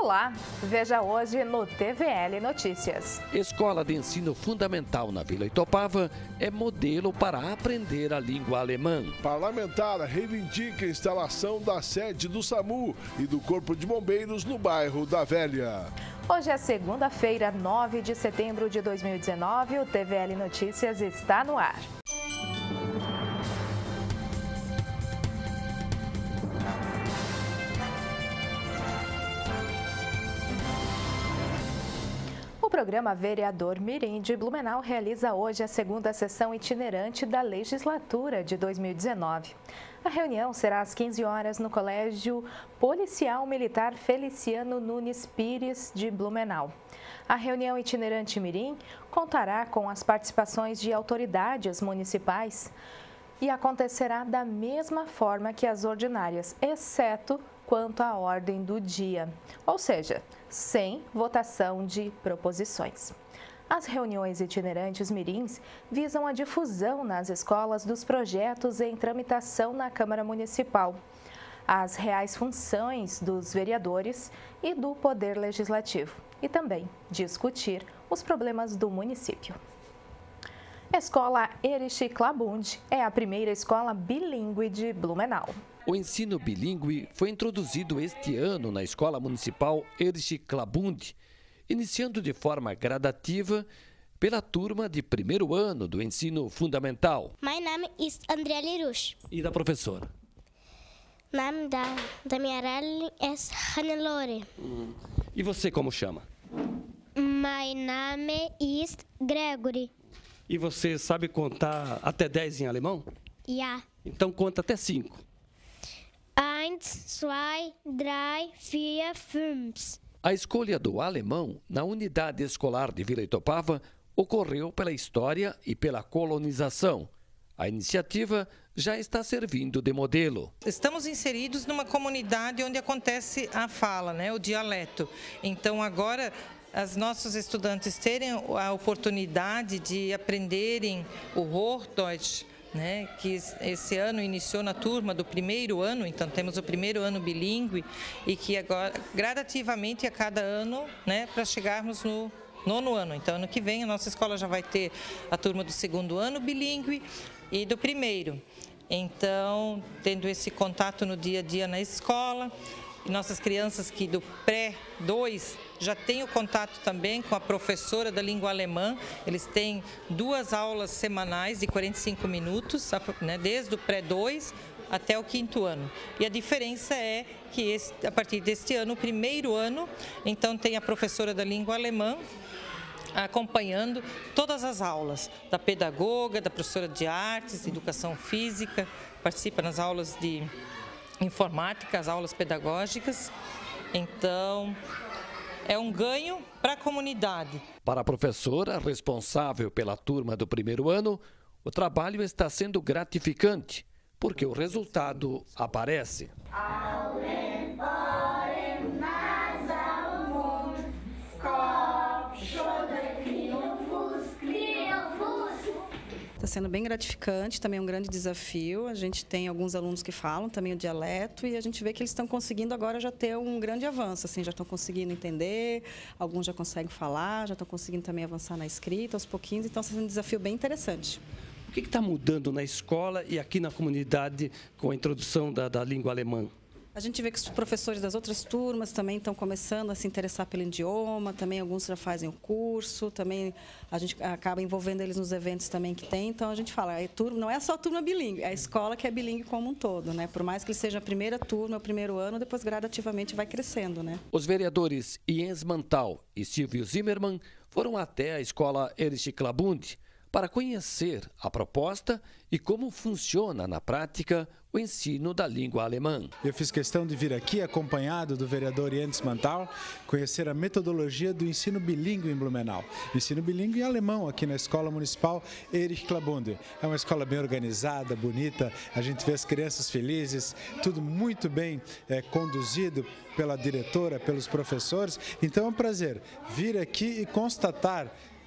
Olá, veja hoje no TVL Notícias. Escola de Ensino Fundamental na Vila Itopava é modelo para aprender a língua alemã. Parlamentar reivindica a instalação da sede do SAMU e do Corpo de Bombeiros no bairro da Velha. Hoje é segunda-feira, 9 de setembro de 2019, o TVL Notícias está no ar. O programa Vereador Mirim de Blumenau realiza hoje a segunda sessão itinerante da legislatura de 2019. A reunião será às 15 horas no Colégio Policial Militar Feliciano Nunes Pires de Blumenau. A reunião itinerante Mirim contará com as participações de autoridades municipais e acontecerá da mesma forma que as ordinárias, exceto quanto à ordem do dia, ou seja, sem votação de proposições. As reuniões itinerantes mirins visam a difusão nas escolas dos projetos em tramitação na Câmara Municipal, as reais funções dos vereadores e do Poder Legislativo, e também discutir os problemas do município. Escola Erich Klabund é a primeira escola bilíngue de Blumenau. O ensino bilíngue foi introduzido este ano na Escola Municipal Erich Klabund, iniciando de forma gradativa pela turma de primeiro ano do ensino fundamental. Mein Name ist Andrea Lerusch. E da professora? Name da minha Lehrerin é Hannelore. E você como chama? Mein Name ist Gregory. E você sabe contar até 10 em alemão? Ja. Então conta até 5. 1, 2, 3, 4, 5. A escolha do alemão na unidade escolar de Vila Itopava ocorreu pela história e pela colonização. A iniciativa já está servindo de modelo. Estamos inseridos numa comunidade onde acontece a fala, o dialeto. Então agora os nossos estudantes terem a oportunidade de aprenderem o Hochdeutsch, que esse ano iniciou na turma do primeiro ano, então temos o primeiro ano bilíngue e que agora gradativamente a cada ano, para chegarmos no nono ano. Então ano que vem a nossa escola já vai ter a turma do segundo ano bilíngue e do primeiro. Então tendo esse contato no dia a dia na escola, e nossas crianças que do pré-2 já têm o contato também com a professora da língua alemã. Eles têm 2 aulas semanais de 45 minutos, desde o pré-2 até o 5º ano. E a diferença é que a partir deste ano, o primeiro ano, então tem a professora da língua alemã acompanhando todas as aulas, da pedagoga, da professora de artes, de educação física, participa nas aulas de informática, as aulas pedagógicas. Então, é um ganho para a comunidade. Para a professora responsável pela turma do primeiro ano, o trabalho está sendo gratificante, porque o resultado aparece. Está sendo bem gratificante, também é um grande desafio. A gente tem alguns alunos que falam também o dialeto e a gente vê que eles estão conseguindo agora já ter um grande avanço, assim, já estão conseguindo entender, alguns já conseguem falar, já estão conseguindo também avançar na escrita aos pouquinhos, então está sendo um desafio bem interessante. O que está mudando na escola e aqui na comunidade com a introdução da língua alemã? A gente vê que os professores das outras turmas também estão começando a se interessar pelo idioma, também alguns já fazem o curso, também a gente acaba envolvendo eles nos eventos também que tem, então a gente fala, não é só a turma bilíngue, é a escola que é bilíngue como um todo, Por mais que ele seja a primeira turma, o primeiro ano, depois gradativamente vai crescendo, Os vereadores Jens Mantal e Silvio Zimmermann foram até a escola Erich Klabund para conhecer a proposta e como funciona na prática o ensino da língua alemã. Eu fiz questão de vir aqui acompanhado do vereador Jens Mantal, conhecer a metodologia do ensino bilíngue em Blumenau. Ensino bilíngue em alemão aqui na Escola Municipal Erich Klabund. É uma escola bem organizada, bonita, a gente vê as crianças felizes, tudo muito bem conduzido pela diretora, pelos professores. Então é um prazer vir aqui e constatar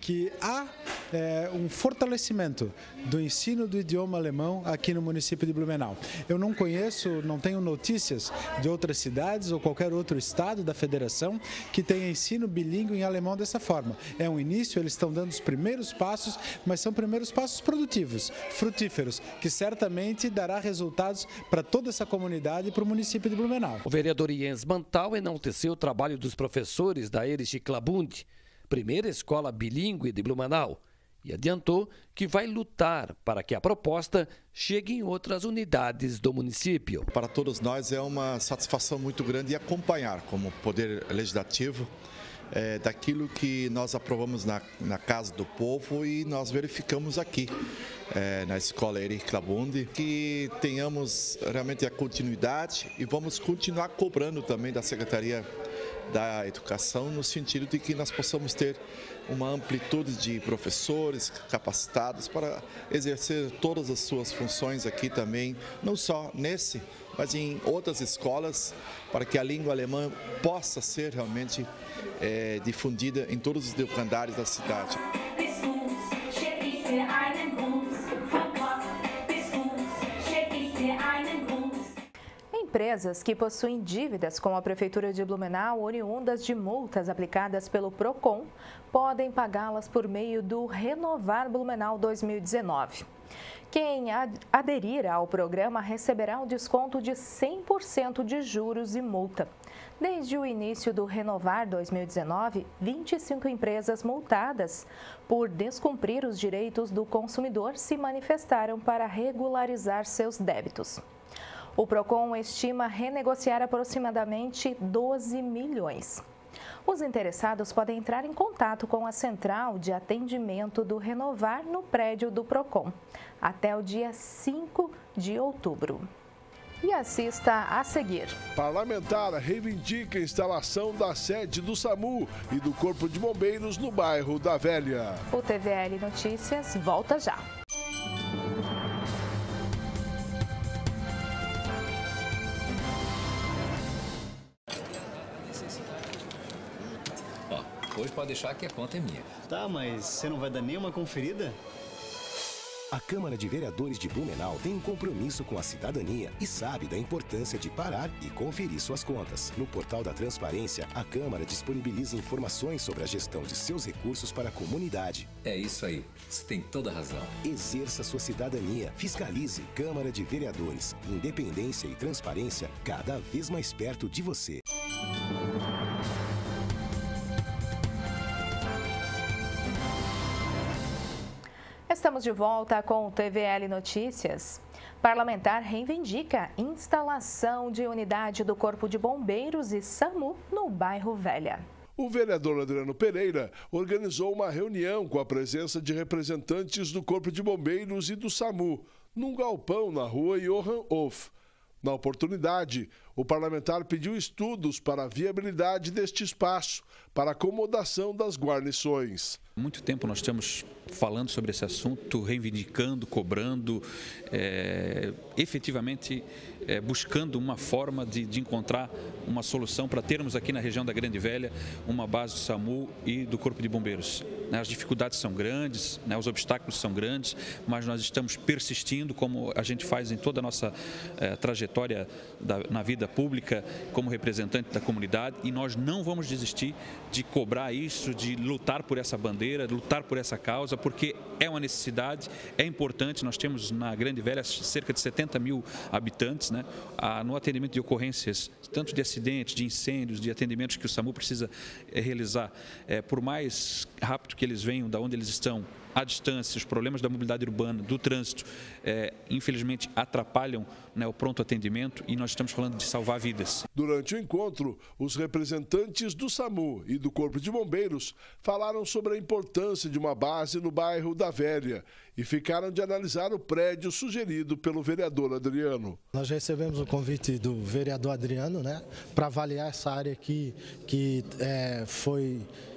que há um fortalecimento do ensino do idioma alemão aqui no município de Blumenau. Eu não conheço, não tenho notícias de outras cidades ou qualquer outro estado da federação que tenha ensino bilíngue em alemão dessa forma. É um início, eles estão dando os primeiros passos, mas são primeiros passos produtivos, frutíferos, que certamente dará resultados para toda essa comunidade e para o município de Blumenau. O vereador Jens Mantal enalteceu o trabalho dos professores da Erich Klabund, primeira escola bilíngue de Blumenau, e adiantou que vai lutar para que a proposta chegue em outras unidades do município. Para todos nós é uma satisfação muito grande acompanhar como Poder Legislativo daquilo que nós aprovamos na Casa do Povo e nós verificamos aqui na Escola Erich Klabund, que tenhamos realmente a continuidade e vamos continuar cobrando também da Secretaria da Educação, no sentido de que nós possamos ter uma amplitude de professores capacitados para exercer todas as suas funções aqui também, não só nesse, mas em outras escolas, para que a língua alemã possa ser realmente difundida em todos os andares da cidade. Empresas que possuem dívidas com a Prefeitura de Blumenau, oriundas de multas aplicadas pelo PROCON, podem pagá-las por meio do Renovar Blumenau 2019. Quem aderir ao programa receberá um desconto de 100% de juros e multa. Desde o início do Renovar 2019, 25 empresas multadas por descumprir os direitos do consumidor se manifestaram para regularizar seus débitos. O PROCON estima renegociar aproximadamente 12 milhões. Os interessados podem entrar em contato com a Central de Atendimento do Renovar no prédio do PROCON até o dia 5 de outubro. E assista a seguir. Parlamentar reivindica a instalação da sede do SAMU e do Corpo de Bombeiros no bairro da Velha. O TVL Notícias volta já. Hoje pode deixar que a conta é minha. Tá, mas você não vai dar nenhuma conferida? A Câmara de Vereadores de Blumenau tem um compromisso com a cidadania e sabe da importância de parar e conferir suas contas. No portal da Transparência, a Câmara disponibiliza informações sobre a gestão de seus recursos para a comunidade. É isso aí, você tem toda a razão. Exerça sua cidadania, fiscalize. Câmara de Vereadores, independência e transparência cada vez mais perto de você. Estamos de volta com o TVL Notícias. Parlamentar reivindica instalação de unidade do Corpo de Bombeiros e SAMU no bairro Velha. O vereador Adriano Pereira organizou uma reunião com a presença de representantes do Corpo de Bombeiros e do SAMU, num galpão na rua Johann Hoff. Na oportunidade, o parlamentar pediu estudos para a viabilidade deste espaço, para a acomodação das guarnições. Há muito tempo nós estamos falando sobre esse assunto, reivindicando, cobrando, efetivamente buscando uma forma de encontrar uma solução para termos aqui na região da Grande Velha uma base do SAMU e do Corpo de Bombeiros. As dificuldades são grandes, os obstáculos são grandes, mas nós estamos persistindo, como a gente faz em toda a nossa trajetória na vida pública, como representante da comunidade, e nós não vamos desistir de cobrar isso, de lutar por essa bandeira, de lutar por essa causa, porque é uma necessidade, é importante. Nós temos na Grande Velha cerca de 70 mil habitantes, no atendimento de ocorrências, tanto de acidentes, de incêndios, de atendimentos que o SAMU precisa realizar, por mais rápido que eles venham, da onde eles estão, à distância, os problemas da mobilidade urbana, do trânsito, infelizmente atrapalham o pronto atendimento, e nós estamos falando de salvar vidas. Durante o encontro, os representantes do SAMU e do Corpo de Bombeiros falaram sobre a importância de uma base no bairro da Velha e ficaram de analisar o prédio sugerido pelo vereador Adriano. Nós recebemos o convite do vereador Adriano, para avaliar essa área aqui que foi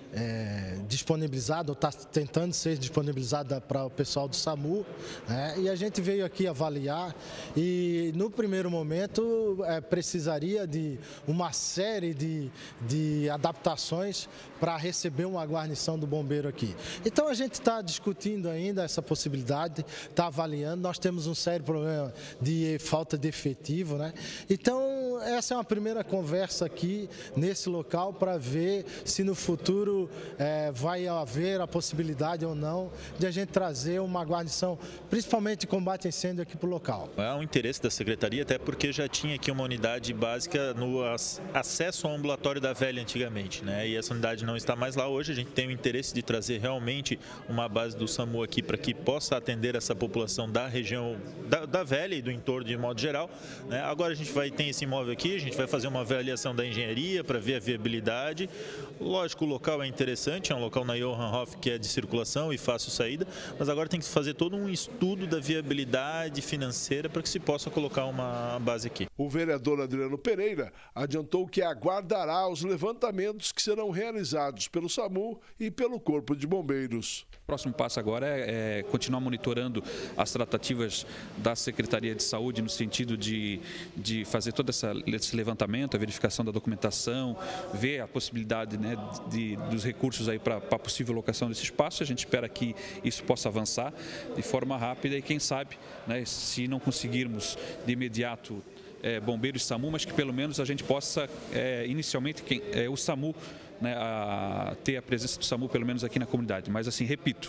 disponibilizada, ou está tentando ser disponibilizada para o pessoal do SAMU, né? E a gente veio aqui avaliar e no primeiro momento precisaria de uma série de adaptações para receber uma guarnição do bombeiro aqui. Então a gente está discutindo ainda essa possibilidade, está avaliando, nós temos um sério problema de falta de efetivo, né? Então essa é uma primeira conversa aqui nesse local para ver se no futuro vai haver a possibilidade ou não de a gente trazer uma guarnição, principalmente de combate a incêndio aqui para o local. Há um interesse da Secretaria, até porque já tinha aqui uma unidade básica no acesso ao ambulatório da Velha antigamente, né? E essa unidade não está mais lá hoje. A gente tem o interesse de trazer realmente uma base do SAMU aqui para que possa atender essa população da região da Velha e do entorno de modo geral, né? Agora a gente tem esse imóvel aqui, a gente vai fazer uma avaliação da engenharia para ver a viabilidade. Lógico, o local é interessante, é um local na Johann Hoff que é de circulação e fácil saída, mas agora tem que fazer todo um estudo da viabilidade financeira para que se possa colocar uma base aqui. O vereador Adriano Pereira adiantou que aguardará os levantamentos que serão realizados pelo SAMU e pelo Corpo de Bombeiros. O próximo passo agora é continuar monitorando as tratativas da Secretaria de Saúde no sentido de fazer todo esse levantamento, a verificação da documentação, ver a possibilidade, né, dos recursos aí para a possível locação desse espaço. A gente espera que isso possa avançar de forma rápida e quem sabe, né, se não conseguirmos de imediato bombeiros e SAMU, mas que pelo menos a gente possa inicialmente o SAMU, né, ter a presença do SAMU pelo menos aqui na comunidade. Mas assim, repito,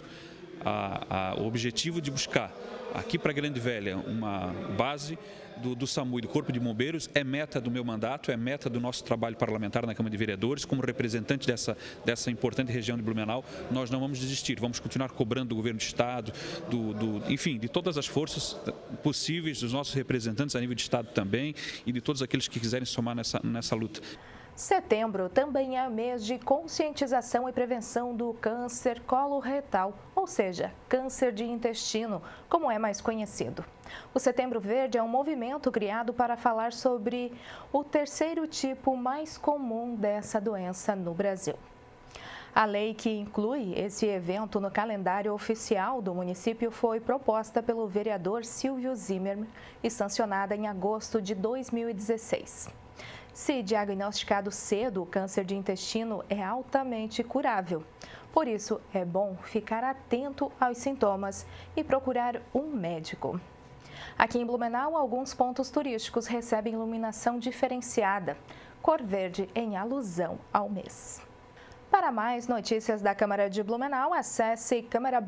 o objetivo de buscar aqui para Grande Velha uma base do SAMU e do Corpo de Bombeiros é meta do meu mandato, é meta do nosso trabalho parlamentar na Câmara de Vereadores. Como representante dessa importante região de Blumenau, nós não vamos desistir, vamos continuar cobrando do Governo do Estado, enfim, de todas as forças possíveis, dos nossos representantes a nível de Estado também e de todos aqueles que quiserem somar nessa luta. Setembro também é mês de conscientização e prevenção do câncer coloretal, ou seja, câncer de intestino, como é mais conhecido. O Setembro Verde é um movimento criado para falar sobre o terceiro tipo mais comum dessa doença no Brasil. A lei que inclui esse evento no calendário oficial do município foi proposta pelo vereador Silvio Zimmermann e sancionada em agosto de 2016. Se diagnosticado cedo, o câncer de intestino é altamente curável. Por isso, é bom ficar atento aos sintomas e procurar um médico. Aqui em Blumenau, alguns pontos turísticos recebem iluminação diferenciada, cor verde em alusão ao mês. Para mais notícias da Câmara de Blumenau, acesse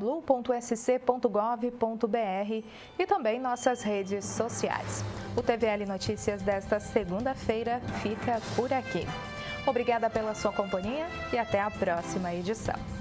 camarablu.sc.gov.br e também nossas redes sociais. O TVL Notícias desta segunda-feira fica por aqui. Obrigada pela sua companhia e até a próxima edição.